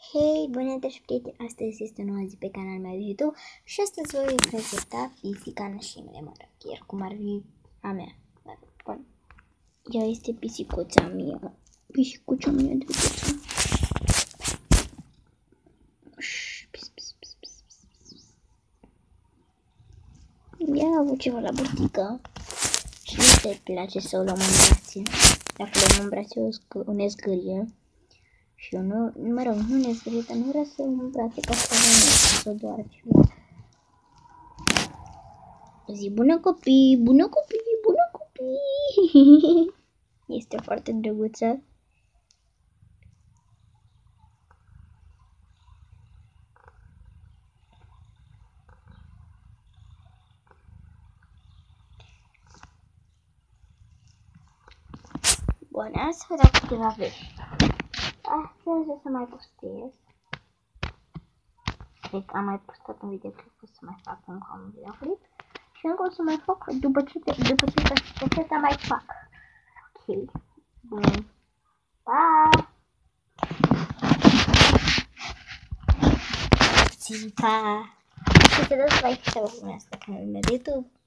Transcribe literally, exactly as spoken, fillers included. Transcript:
Hei, bună dragi prieteni! Astăzi este o nouă zi pe canalul meu YouTube și astăzi voi prezenta pisica Nașimile, mă rog, iar cum ar fi a mea. Bun. Ea este pisicuța mea, pisicuța mea drăguță. Ea a avut ceva la burtică și nu se place să o luăm în brațe. Dacă o luăm în brațe, o ne zgârie. Și eu nu, mă rog, nu ne zgârie, dar nu vrea să o în brațe ca să o să doară ceva. Zi bună copii, bună copii, bună copii. Este foarte drăguță. Bun, azi vă dau câteva vești. Astăzi o să mai postez. Cred că am mai postat un videoclip, o să mai fac încă un videoclip. Și încă o să mai fac, după ce, după ce postez, mai fac. Ok. Bun. Pa! Pa! Și să dați like și să vă urmează pe canalul meu de YouTube.